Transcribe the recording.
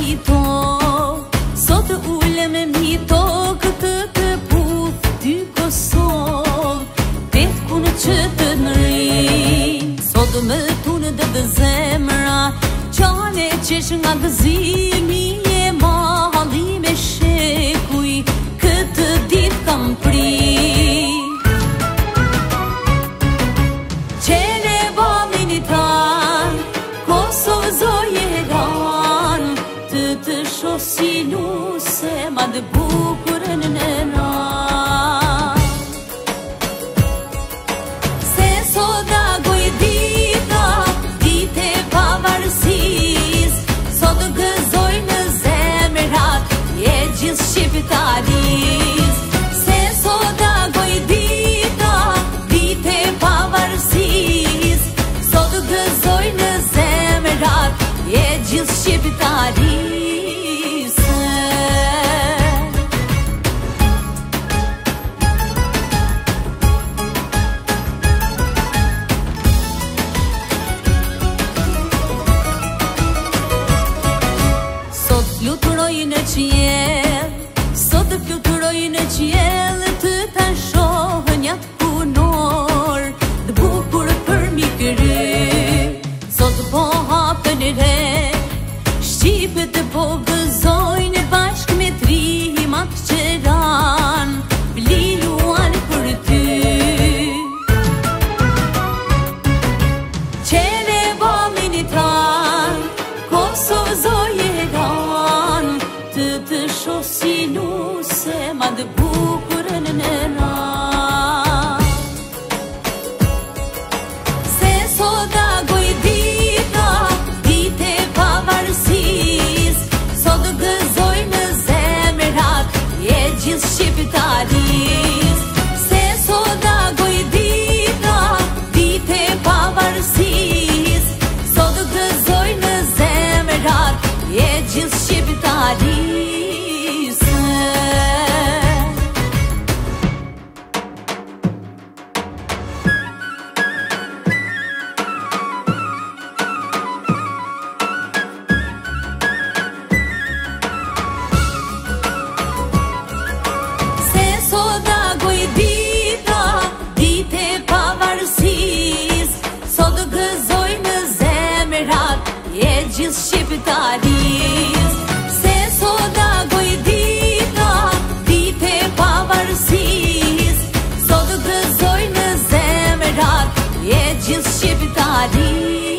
drito. Sot ule me mito këtë të puth dy Kosovë, petku në qëtë në rinj. Sot më tunë dhe zemra, qane qesh nga gëzimi e mahalli me shekuj, këtë dit kam pri. Qene valin i tan, Kosovë zoje gan, të shosi nuse ma dhe bukurën në na. Se sot agoj dita, dite pavarësis, sot gëzoj në zemrat e gjithë shqiptaris. Se sot agoj dita, dite pavarësis, sot gëzoj në zemrat e gjithë shqiptaris. Fluturoj në qiell, sot fluturoj në qiell, të ta shohën jatë punor, dhe bukur për mi kry. Sot po hapën re, Shqipët po gëzojnë bashkë me trimat që ran, vliluan për ty. Qene valin i tran, Kosovë zoje gan, të shosi nuse ma dhe bukurën në na. Se sot agoj dita, dite pavarësis, sot gëzoj në zemrat e gjithë shqiptaris. Se sot agoj dita, dite pavarësis, sot gëzoj në zemrat e gjithë shqiptaris. Se sot agoj dita, dite pavarësis, sot gëzoj në zemrat e gjithë shqiptaris. Se sot agoj dita, dite pavarësis, sot gëzoj në zemrat e gjithë shqiptaris.